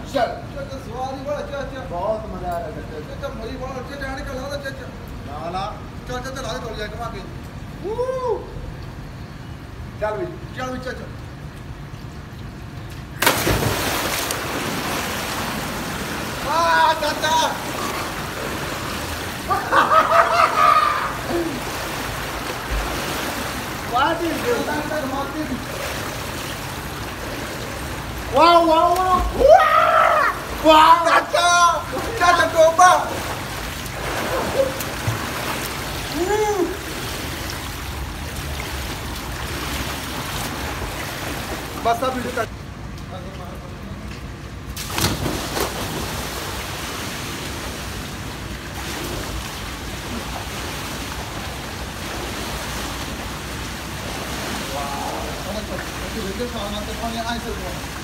चल सवारी बड़ा चाचा बहुत मजा आ रहा है चाचा मरी बड़ा अच्छा जाने का लगा चाचा नाला चाचा चला दे थोड़ी जाके माके चल भी चल भी चाचा वाह चाचा What is this? Wow, wow, wow! Wow! चाचा चाचा टोपा बस अब वीडियो कर वीडियो खाना तो खाने आए से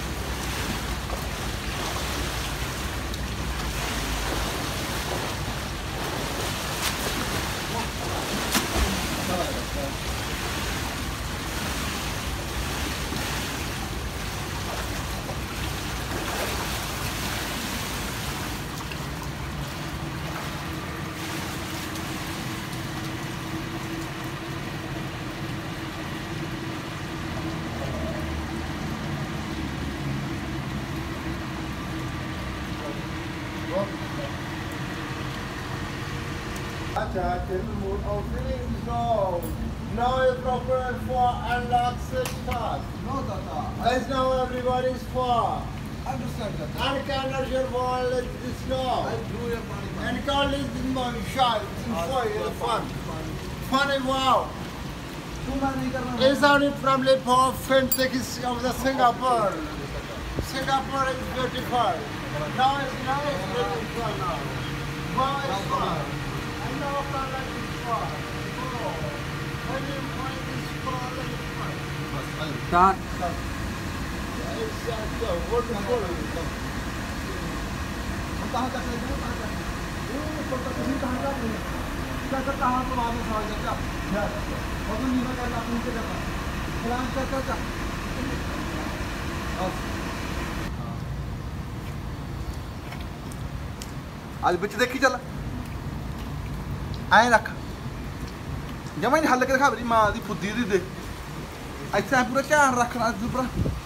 Acha, can we move our feelings now? Now you're prepared for unlock 6 tasks. No चाचा As now everybody's for. Understand चाचा And cannot your ball let this go. I blue या पानी And call this in my shot. It's for you, fun. Funny, wow. तू मैं नहीं करना Is only from Lipo, fintech is of the Singapore. Singapore is beautiful. Now it's beautiful now. Wow, it's fun. I know fun like it's fun. Oh, when you find this fun like it's fun. Start. It's so wonderful. कहाँ तक ले जाऊँ कहाँ तक ये पर तक किसी कहाँ तक नहीं चाचा कहाँ तो बाद में सवाल चाचा और तो नीमा करना पूछे जाता फलान चाचा चाचा आज बच्चे देखी चल आए रख जमा नहीं हल के दिखा मेरी माँ दी फुद्दी दी दे ऐसा पूरा ध्यान रखना पूरा